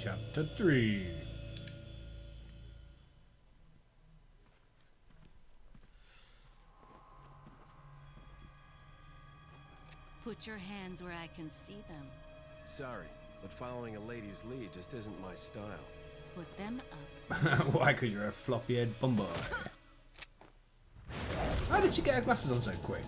Chapter 3. Put your hands where I can see them. Sorry, but following a lady's lead just isn't my style. Put them up. Why? Because you're a floppy-head bumboy. How did she get her glasses on so quick?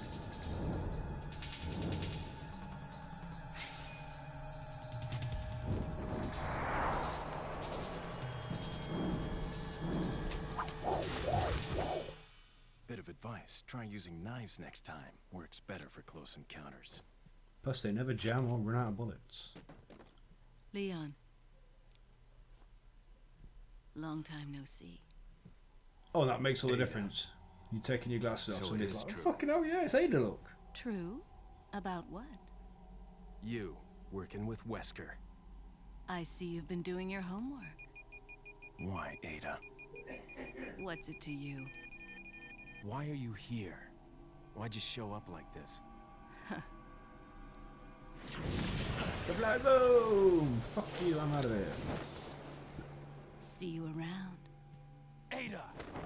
Bit of advice, try using knives next time. Works better for close encounters. Plus they never jam or run out of bullets. Leon. Long time no see. Oh, that makes all the Ada. difference. You taking your glasses off, So somebody's it is like, oh, true. fucking hell, yeah, it's Ada, look. True? About what? You, working with Wesker. I see you've been doing your homework. Why, Ada? What's it to you? Why are you here? Why'd you show up like this? The black boom! Fuck you, I'm out of here. See you around. Ada!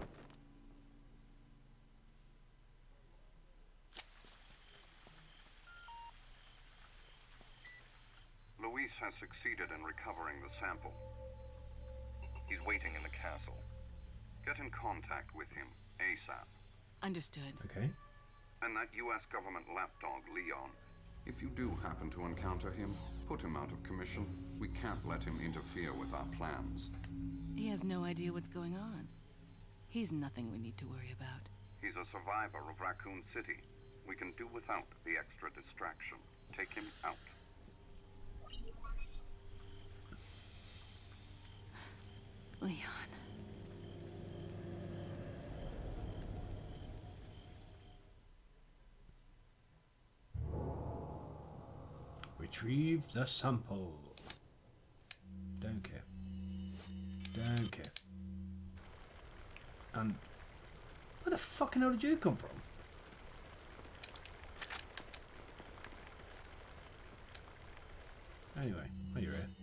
Luis has succeeded in recovering the sample. He's waiting in the castle. Get in contact with him, ASAP. Understood. Okay. And that US government lapdog, Leon. If you do happen to encounter him, put him out of commission. We can't let him interfere with our plans. He has no idea what's going on. He's nothing we need to worry about. He's a survivor of Raccoon City. We can do without the extra distraction. Take him out. Leon. Retrieve the sample. Don't care. Don't care. And where the fucking hell did you come from? Anyway, are you here?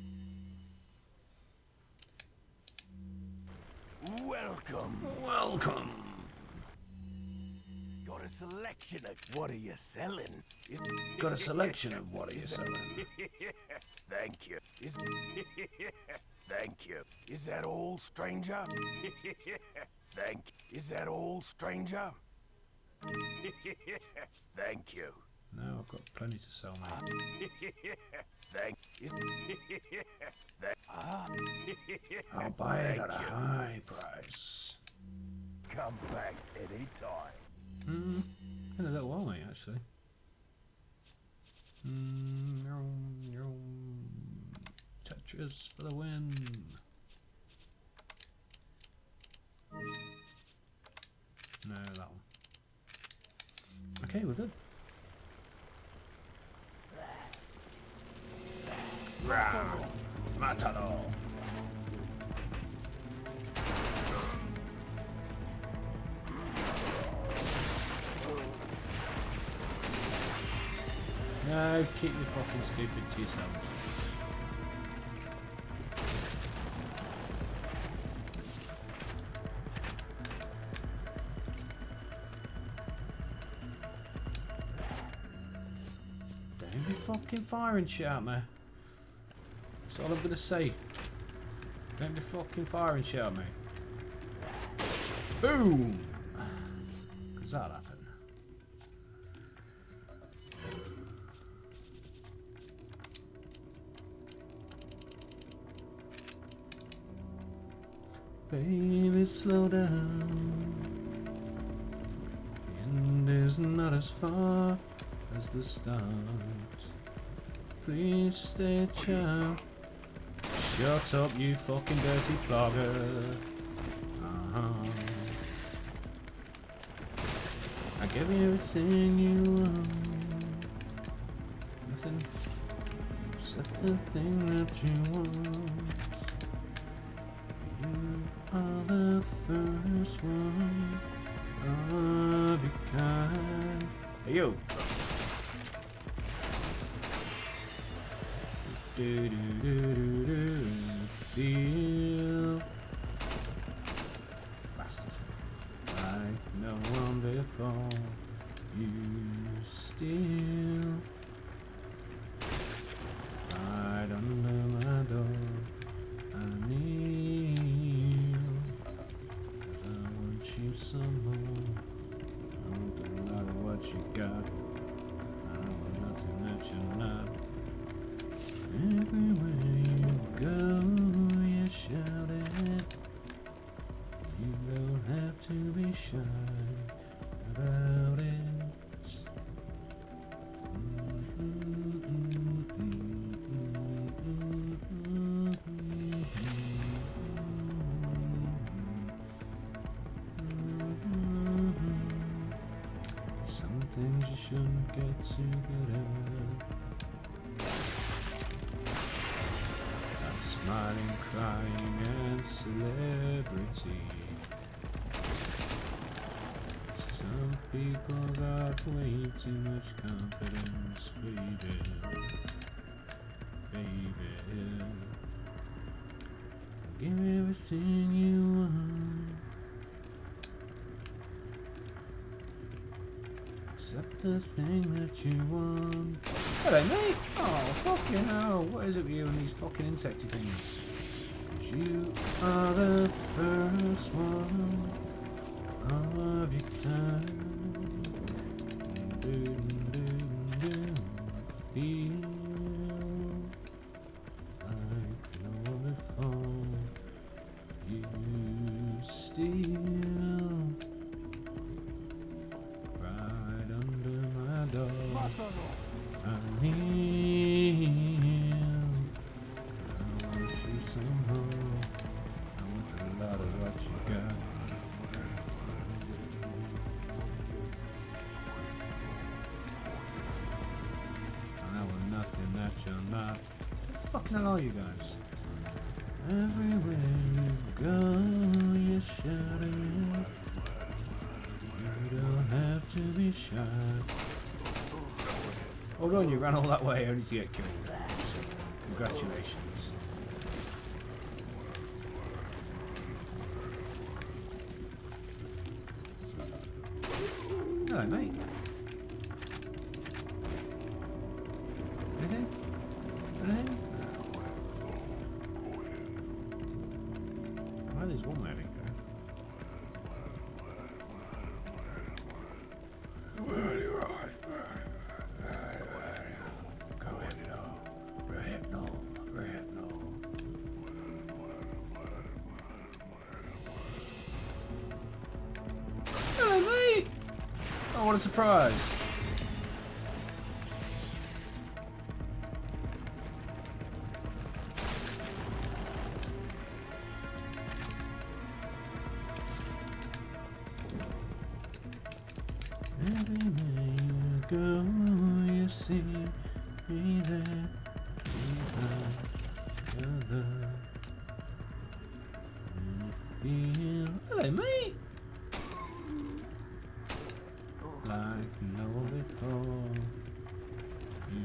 Welcome. Welcome. Got a selection of what are you selling? Got a selection of what are you selling? Thank you. Thank you. Is that all, stranger? Is that all, stranger? Thank you. No, I've got plenty to sell, mate. I'll buy it at a high price. Come back anytime. In a little while, mate, actually. Tetris for the win. No, that one. Okay, we're good. Ram! Matador! No, keep your fucking stupid to yourself. Don't be fucking firing shit at me. That's all I'm gonna say. Don't be fucking firing shit at me. Boom! Cause that'll happen. Baby, slow down. The end is not as far as the start. Please stay, child. Shut up, you fucking dirty blogger. I give you everything you want. Nothing except the thing that you want. You are the first one of your kind. Hey, yo. Do do do do do. feel bastard like no one before. You still right under my door. I kneel 'cause I want you some more. I want a lot of what you got. I want nothing that you're not. Everywhere you go, you shout it. You don't have to be shy about it. Some things you shouldn't get too good at. Smiling, crying, and celebrity. Some people got way too much confidence, baby. Baby. Give everything you want, except the thing that you want. Hello, mate. Oh, fucking hell. What is it with you and these fucking insecty things? 'Cause you are the first one of your kind. Do, do, do, feel like no one before. You still right under my door. I kneel. I want you somehow. I want a lot of what you got. And I want nothing that you're not. What the fucking hell are you guys? Everywhere you go, you shout it. You don't have to be shy. Hold on, you ran all that way only to get killed. So, congratulations. Hello, mate. Anything? Anything? Well, there's one there, hello, mate! Oh, what a surprise! Everywhere you go, you see me there. Your love, and you feel. Hello, mate. Like no one before. You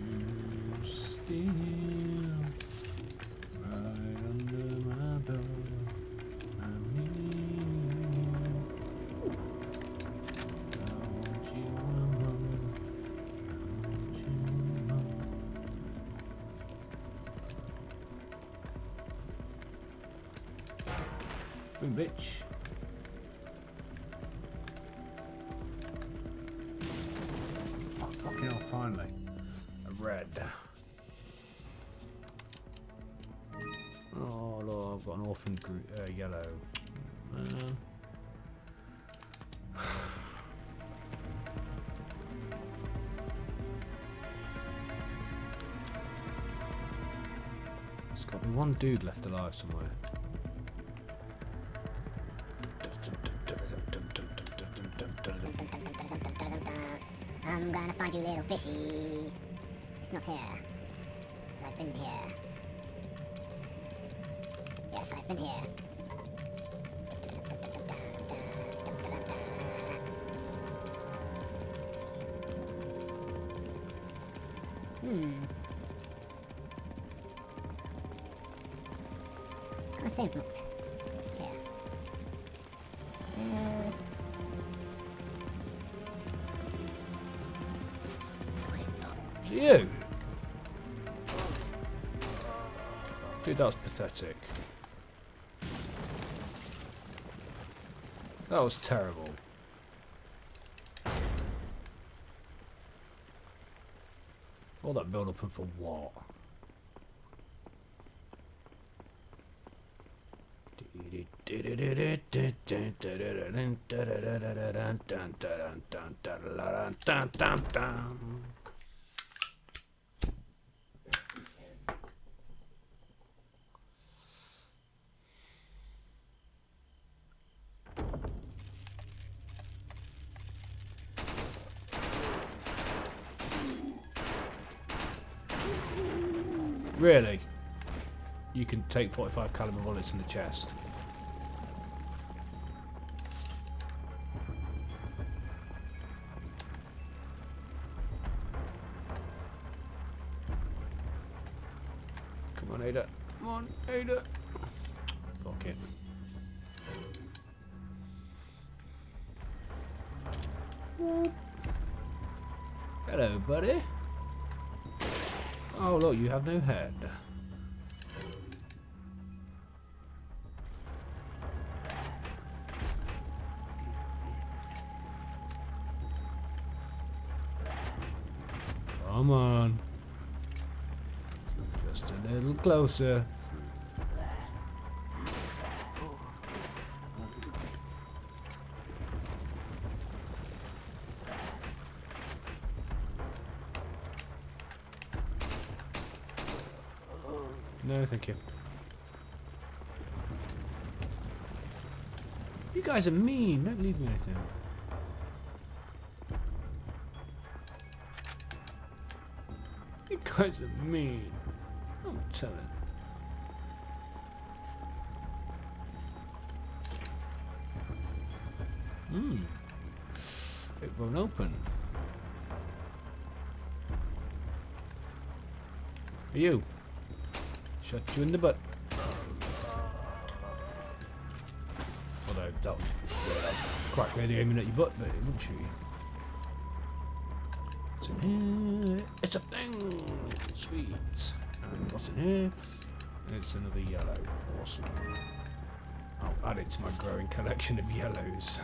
still right under my door. I need. I want you more. I want you more. Boom, bitch. Oh, fucking hell, finally. A red. Oh, Lord, I've got an orphan yellow. There's got to be one dude left alive somewhere. I'm gonna find you, little fishy. It's not here. 'Cause I've been here. Yes, I've been here. I save them up? Yeah. Is it you? Dude, that's pathetic. That was terrible. All that build up and for what? Really? You can take 45 caliber bullets in the chest. Come on, Ada. Come on, Ada. Fuck it. Hello, buddy. Oh, look, you have no head. Come on. Just a little closer. No, thank you. You guys are mean. Don't leave me anything. You guys are mean. I'm telling. It won't open. Are you? Shot you in the butt. Although that was quite really aiming at your butt, but it wouldn't shoot you. What's in here? It's a thing! Sweet. And what's in here? It's another yellow. Awesome. I'll add it to my growing collection of yellows.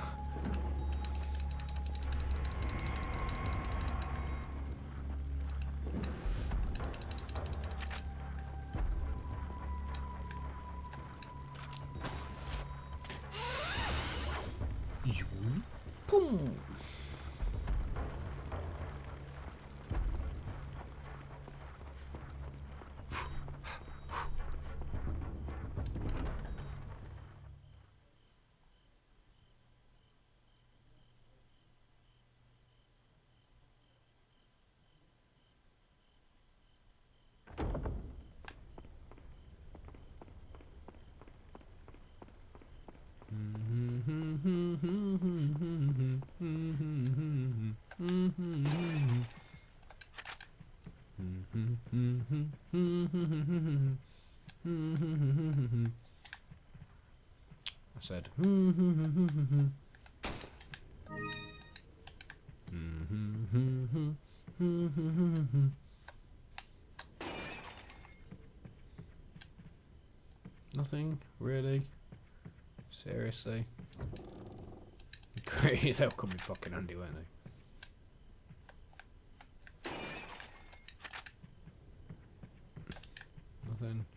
Boom. I said nothing really. Seriously. Great, they'll come in fucking handy, won't they? Nothing.